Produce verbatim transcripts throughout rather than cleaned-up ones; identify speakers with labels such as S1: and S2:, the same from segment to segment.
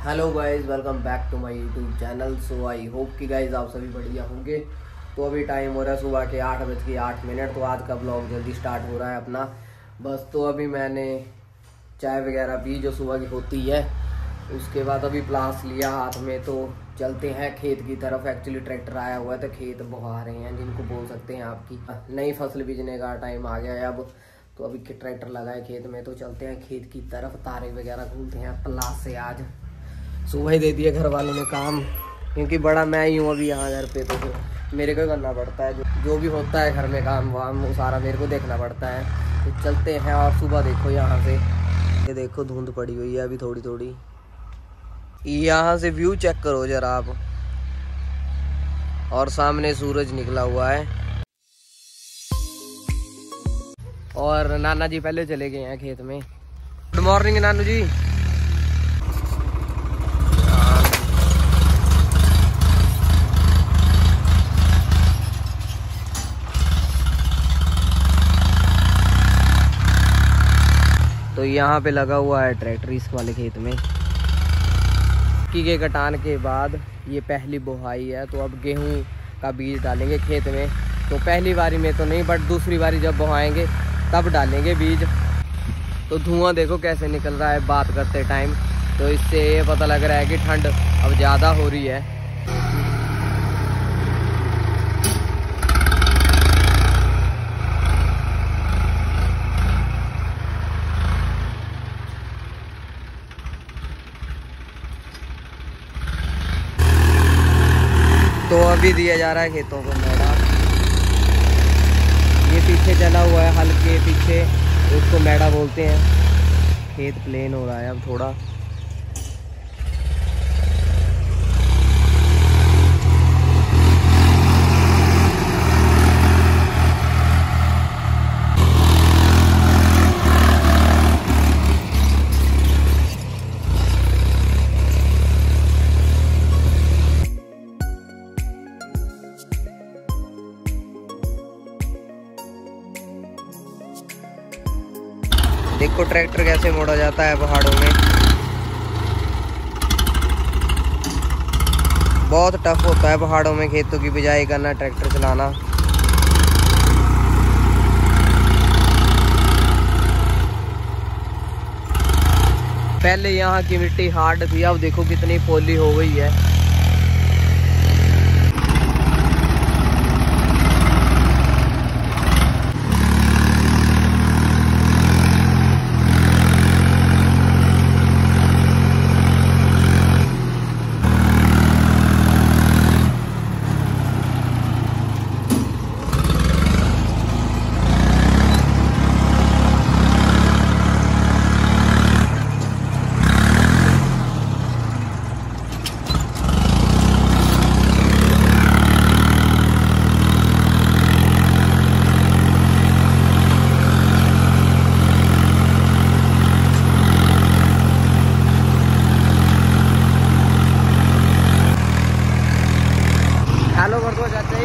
S1: Hello guys, welcome back to my YouTube channel. So I hope कि guys आप सभी बढ़िया होंगे। तो अभी टाइम हो रहा है सुबह के आठ बज के आठ मिनट। तो आज का ब्लॉग जल्दी स्टार्ट हो रहा है अपना। बस तो अभी मैंने चाय वगैरह पी जो सुबह की होती है। उसके बाद अभी प्लास लिया हाथ में, तो चलते हैं खेत की तरफ। एक्चुअली ट्रैक्टर आया हुआ है तो खेत बहा रहे हैं, जिनको बोल सकते हैं आपकी नई फसल बीजने का टाइम आ गया है अब। तो अभी ट्रैक्टर लगा है खेत में, तो चलते हैं खेत की तरफ। तारे वगैरह घूमते हैं प्लास से। आज सुबह ही दे दिया घर वालों ने काम, क्योंकि बड़ा मैं ही हूँ अभी यहाँ घर पे, तो मेरे को करना पड़ता है। जो जो भी होता है घर में काम वाम वो सारा मेरे को देखना पड़ता है। तो चलते हैं। और सुबह देखो यहाँ से, ये देखो धुंध पड़ी हुई है अभी थोड़ी थोड़ी। यहाँ से व्यू चेक करो जरा आप, और सामने सूरज निकला हुआ है। और नाना जी पहले चले गए हैं खेत में। गुड मॉर्निंग नानू जी। तो यहाँ पे लगा हुआ है ट्रैक्टर इस वाले खेत में। की के कटान के बाद ये पहली बुहाई है, तो अब गेहूं का बीज डालेंगे खेत में। तो पहली बारी में तो नहीं, बट दूसरी बारी जब बुहाएंगे तब डालेंगे बीज। तो धुआं देखो कैसे निकल रहा है बात करते टाइम। तो इससे ये पता लग रहा है कि ठंड अब ज़्यादा हो रही है। तो अभी दिया जा रहा है खेतों को मैडा। ये पीछे चला हुआ है हल के पीछे, उसको मैडा बोलते हैं। खेत प्लेन हो रहा है अब थोड़ा। देखो ट्रैक्टर कैसे मोड़ा जाता है पहाड़ों में। बहुत टफ होता है पहाड़ों में खेतों की बिजाई करना, ट्रैक्टर चलाना। पहले यहाँ की मिट्टी हार्ड थी, अब देखो कितनी पोली हो गई है। हेलो कर दो चाचा।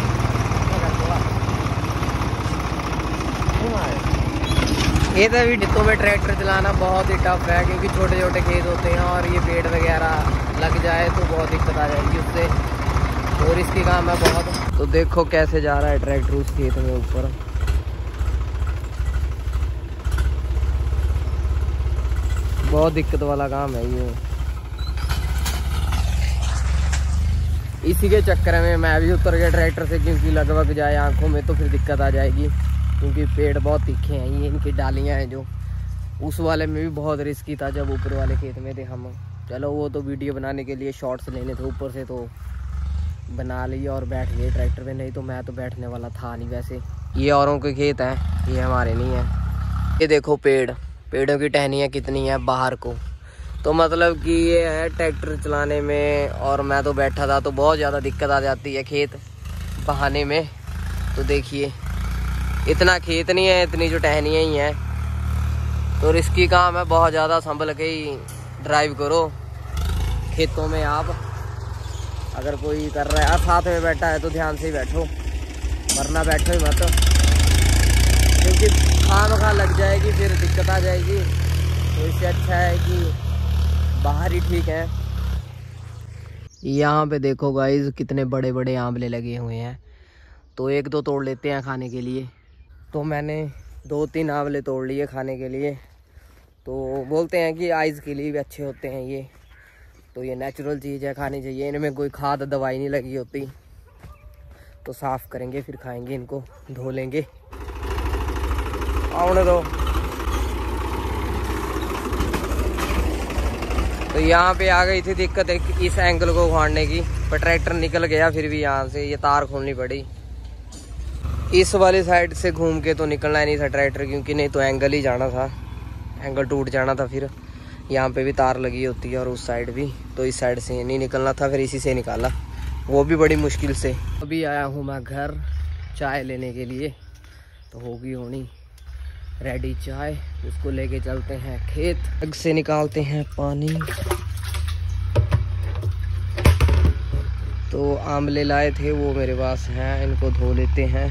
S1: ये तो अभी खेतों में ट्रैक्टर चलाना बहुत ही टफ है, क्योंकि छोटे छोटे खेत होते हैं और ये पेड़ वगैरह लग जाए तो बहुत दिक्कत आ जाएगी उससे। और इसकी काम है बहुत। तो देखो कैसे जा रहा है ट्रैक्टर उस खेत में ऊपर। बहुत दिक्कत वाला काम है ये। इसी के चक्कर में मैं भी उतर गया ट्रैक्टर से, क्योंकि लगभग जाए आंखों में तो फिर दिक्कत आ जाएगी। क्योंकि पेड़ बहुत तीखे हैं, ये इनकी डालियां हैं जो। उस वाले में भी बहुत रिस्की था जब ऊपर वाले खेत में थे हम। चलो वो तो वीडियो बनाने के लिए शॉर्ट्स लेने थे ऊपर से, तो बना लिए और बैठ गए ट्रैक्टर में। नहीं तो मैं तो बैठने वाला था नहीं। वैसे ये औरों के खेत हैं, ये हमारे नहीं है। ये देखो पेड़, पेड़ों की टहनियाँ कितनी है बाहर को। तो मतलब कि ये है ट्रैक्टर चलाने में, और मैं तो बैठा था तो बहुत ज़्यादा दिक्कत आ जाती है खेत बहाने में। तो देखिए इतना खेत नहीं है, इतनी जो टहनियाँ ही हैं। तो रिस्की काम है, बहुत ज़्यादा संभल के ही ड्राइव करो खेतों में। आप अगर कोई कर रहा है साथ में बैठा है तो ध्यान से ही बैठो, वरना बैठो ही मत, क्योंकि खाम खा लग जाएगी फिर दिक्कत आ जाएगी। तो इससे अच्छा है कि बाहर ही ठीक है। यहाँ पे देखो गाइस कितने बड़े बड़े आंवले लगे हुए हैं, तो एक दो तोड़ लेते हैं खाने के लिए। तो मैंने दो तीन आंवले तोड़ लिए खाने के लिए। तो बोलते हैं कि आइज़ के लिए भी अच्छे होते हैं ये, तो ये नेचुरल चीज़ है, खानी चाहिए। इनमें कोई खाद दवाई नहीं लगी होती। तो साफ़ करेंगे फिर खाएंगे, इनको धो लेंगे। आने दो। तो यहाँ पे आ गई थी दिक्कत एक इस एंगल को उखाड़ने की, पर ट्रैक्टर निकल गया। फिर भी यहाँ से ये तार खोलनी पड़ी। इस वाली साइड से घूम के तो निकलना ही नहीं था ट्रैक्टर, क्योंकि नहीं तो एंगल ही जाना था, एंगल टूट जाना था। फिर यहाँ पे भी तार लगी होती है और उस साइड भी, तो इस साइड से नहीं निकलना था, फिर इसी से निकाला, वो भी बड़ी मुश्किल से। अभी आया हूँ मैं घर चाय लेने के लिए, तो होगी होनी रेडी चाय। उसको लेके चलते हैं खेत, जग से निकालते हैं पानी। तो आंवले लाए थे वो मेरे पास हैं, इनको धो लेते हैं।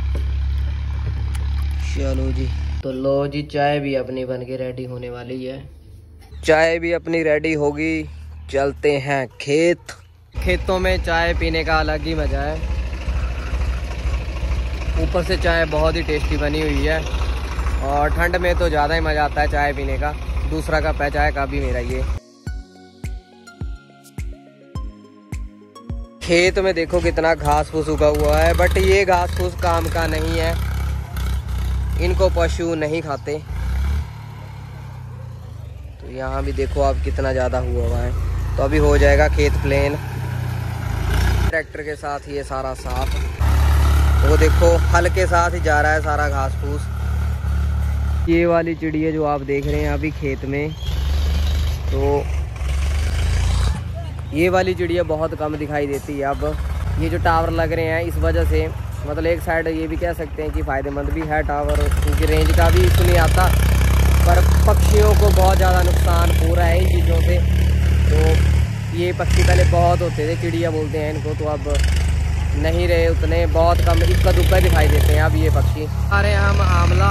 S1: चलो जी, तो लो जी, चाय भी अपनी बन के रेडी होने वाली है। चाय भी अपनी रेडी होगी, चलते हैं खेत। खेतों में चाय पीने का अलग ही मज़ा है। ऊपर से चाय बहुत ही टेस्टी बनी हुई है, और ठंड में तो ज़्यादा ही मज़ा आता है चाय पीने का। दूसरा कप है चाय का भी मेरा ये। खेत में देखो कितना घास फूस उगा हुआ है, बट ये घास फूस काम का नहीं है, इनको पशु नहीं खाते। तो यहाँ भी देखो आप कितना ज़्यादा हुआ हुआ है। तो अभी हो जाएगा खेत प्लेन ट्रैक्टर के साथ ये सारा साफ। तो वो देखो हल के साथ ही जा रहा है सारा घास फूस। ये वाली चिड़िया जो आप देख रहे हैं अभी खेत में, तो ये वाली चिड़िया बहुत कम दिखाई देती है। अब ये जो टावर लग रहे हैं इस वजह से, मतलब एक साइड ये भी कह सकते हैं कि फ़ायदेमंद भी है टावर, क्योंकि रेंज का भी इशू नहीं आता, पर पक्षियों को बहुत ज़्यादा नुकसान हो रहा है इन चीज़ों से। तो ये पक्षी पहले बहुत होते थे, चिड़िया बोलते हैं इनको, तो अब नहीं रहे उतने, बहुत कम इक्का दुक्का दिखाई देते हैं अब ये पक्षी। अरे हम आंवला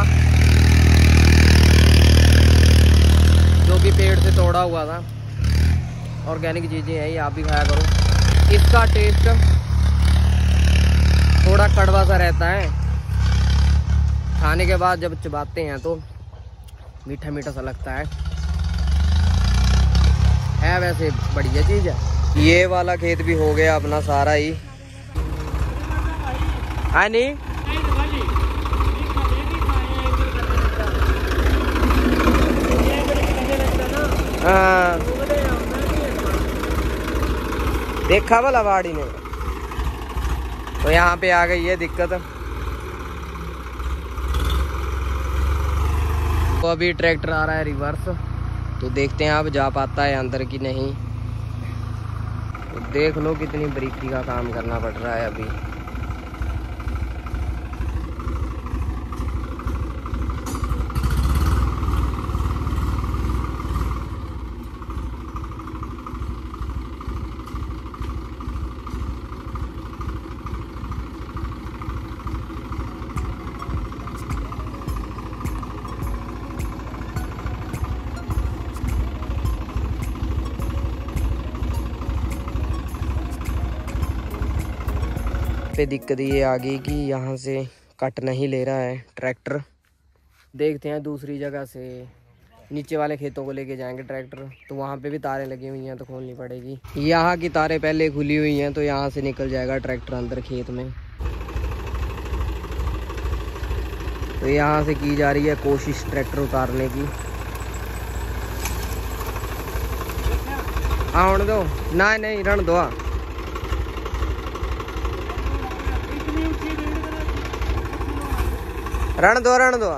S1: जो कि पेड़ से तोड़ा हुआ था, ऑर्गेनिक चीज़ें हैं ये, आप भी खाया करो। इसका टेस्ट थोड़ा कड़वा सा रहता है, खाने के बाद जब चबाते हैं तो मीठा मीठा सा लगता है है वैसे बढ़िया चीज़ है। ये वाला खेत भी हो गया अपना सारा ही है नहीं। हाँ देखा भला बाड़ी ने। तो यहाँ पे आ गई है दिक्कत। तो अभी ट्रैक्टर आ रहा है रिवर्स, तो देखते हैं अब जा पाता है अंदर की नहीं। तो देख लो कितनी बारीकी का काम करना पड़ रहा है अभी। पे दिक्कत ये आ गई कि यहाँ से कट नहीं ले रहा है ट्रैक्टर। देखते हैं दूसरी जगह से नीचे वाले खेतों को लेके जाएंगे ट्रैक्टर, तो वहाँ पे भी तारें लगी हुई हैं तो खोलनी पड़ेगी। यहाँ की तारें पहले खुली हुई हैं, तो यहाँ से निकल जाएगा ट्रैक्टर अंदर खेत में। तो यहाँ से की जा रही है कोशिश ट्रैक्टर उतारने की। हाँ दो ना, नहीं रण दो। रण दो रण दो।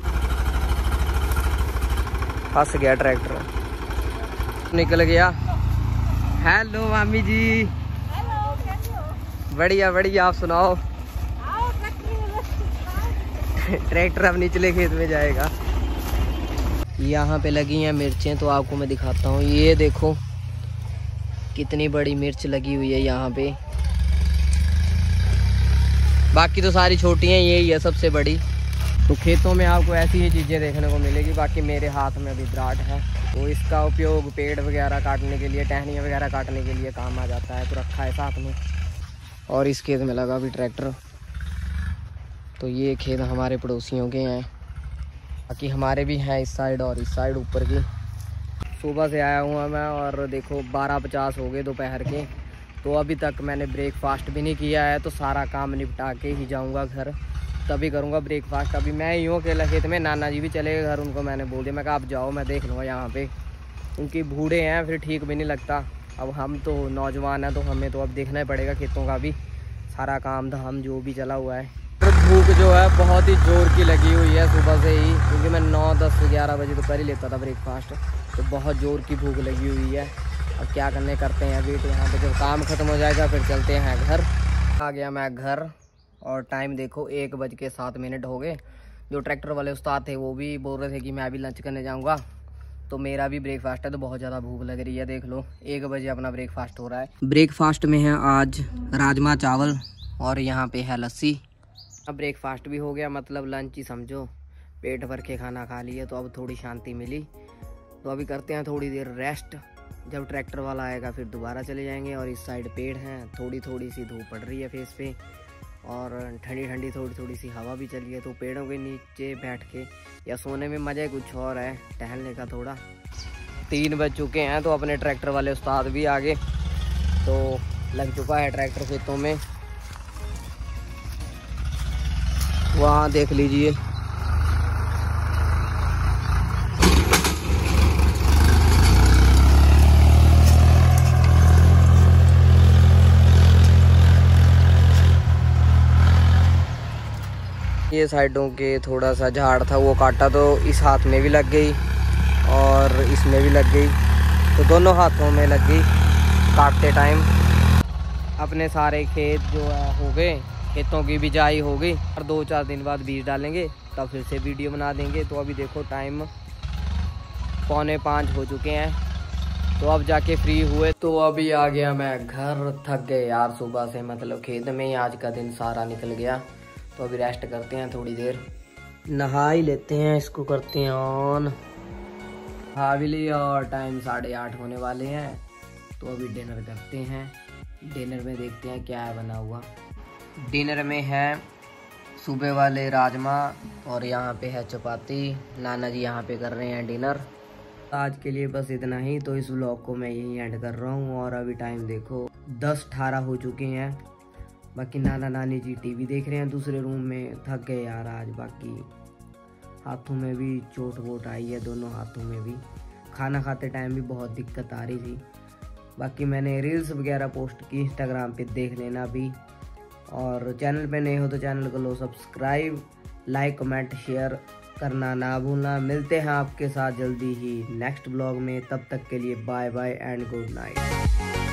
S1: फंस गया ट्रैक्टर, निकल गया। हेलो मामी जी।
S2: हेलो, कैसे हो?
S1: बढ़िया बढ़िया, आप सुनाओ।
S2: आओ
S1: ट्रैक्टर अब निचले खेत में जाएगा। यहाँ पे लगी हैं मिर्चें, तो आपको मैं दिखाता हूँ। ये देखो कितनी बड़ी मिर्च लगी हुई है यहाँ पे। बाकी तो सारी छोटी हैं, यही है सबसे बड़ी। तो खेतों में आपको ऐसी ही चीज़ें देखने को मिलेगी। बाकी मेरे हाथ में अभी दराट है, तो इसका उपयोग पेड़ वगैरह काटने के लिए, टहनियाँ वगैरह काटने के लिए काम आ जाता है। तो रखा है साथ में। और इस खेत में लगा अभी ट्रैक्टर। तो ये खेत हमारे पड़ोसियों के हैं, बाकी हमारे भी हैं इस साइड और इस साइड ऊपर की। सुबह से आया हुआ मैं और देखो बारह पचास हो गए दोपहर के। तो अभी तक मैंने ब्रेकफास्ट भी नहीं किया है। तो सारा काम निपटा के ही जाऊंगा घर, तभी करूंगा ब्रेकफास्ट। अभी मैं यूँ अकेला खेत में, नाना जी भी चले गए घर। उनको मैंने बोल दिया, मैं कहा आप जाओ, मैं देख लूँगा यहाँ पे, क्योंकि बूढ़े हैं फिर ठीक भी नहीं लगता। अब हम तो नौजवान हैं, तो हमें तो अब देखना ही पड़ेगा खेतों का भी सारा काम धाम जो भी चला हुआ है। भूख जो है बहुत ही जोर की लगी हुई है सुबह से ही, क्योंकि मैं नौ दस ग्यारह बजे तो कर ही लेता था ब्रेकफास्ट। तो बहुत जोर की भूख लगी हुई है। अब क्या करने करते हैं वेट यहाँ पे, जब काम ख़त्म हो जाएगा फिर चलते हैं घर। आ गया मैं घर और टाइम देखो एक बज के सात मिनट हो गए। जो ट्रैक्टर वाले उस्ताद थे वो भी बोल रहे थे कि मैं अभी लंच करने जाऊँगा। तो मेरा भी ब्रेकफास्ट है, तो बहुत ज़्यादा भूख लग रही है। देख लो एक बजे अपना ब्रेकफास्ट हो रहा है। ब्रेकफास्ट में है आज राजमा चावल और यहाँ पे है लस्सी। अब ब्रेकफास्ट भी हो गया, मतलब लंच ही समझो। पेट भर के खाना खा लिया, तो अब थोड़ी शांति मिली। तो अभी करते हैं थोड़ी देर रेस्ट। जब ट्रैक्टर वाला आएगा फिर दोबारा चले जाएंगे। और इस साइड पेड़ हैं, थोड़ी थोड़ी सी धूप पड़ रही है फेस पे और ठंडी ठंडी थोड़ी थोड़ी सी हवा भी चली है। तो पेड़ों के नीचे बैठ के या सोने में मज़ा कुछ और है, टहलने का थोड़ा। तीन बज चुके हैं, तो अपने ट्रैक्टर वाले उस्ताद भी आ गए। तो लग चुका है ट्रैक्टर खेतों में, वहाँ देख लीजिए। ये साइडों के थोड़ा सा झाड़ था वो काटा, तो इस हाथ में भी लग गई और इसमें भी लग गई। तो दोनों हाथों में लग गई काटते टाइम। अपने सारे खेत जो है हो गए, खेतों की बिजाई हो गई और दो चार दिन बाद बीज डालेंगे, तब फिर से वीडियो बना देंगे। तो अभी देखो टाइम पौने पाँच हो चुके हैं, तो अब जाके फ्री हुए। तो अभी आ गया मैं घर, थक गए यार सुबह से, मतलब खेत में ही आज का दिन सारा निकल गया। तो अभी रेस्ट करते हैं थोड़ी देर, नहा ही लेते हैं, इसको करते हैं ऑन। खा भी लिया और टाइम साढ़े आठ होने वाले हैं। तो अभी डिनर करते हैं। डिनर में देखते हैं क्या है बना हुआ। डिनर में है सुबह वाले राजमा और यहाँ पे है चपाती। नाना जी यहाँ पे कर रहे हैं डिनर। आज के लिए बस इतना ही। तो इस व्लॉग को मैं यहीं एंड कर रहा हूँ। और अभी टाइम देखो दस अठारह हो चुके हैं। बाकी नाना नानी जी टीवी देख रहे हैं दूसरे रूम में। थक गए यार आज। बाकी हाथों में भी चोट वोट आई है, दोनों हाथों में भी। खाना खाते टाइम भी बहुत दिक्कत आ रही थी। बाकी मैंने रील्स वगैरह पोस्ट की, इंस्टाग्राम पे देख लेना भी। और चैनल पे नए हो तो चैनल को लो सब्सक्राइब, लाइक कमेंट शेयर करना ना भूलना। मिलते हैं आपके साथ जल्दी ही नेक्स्ट ब्लॉग में। तब तक के लिए bye bye and good night.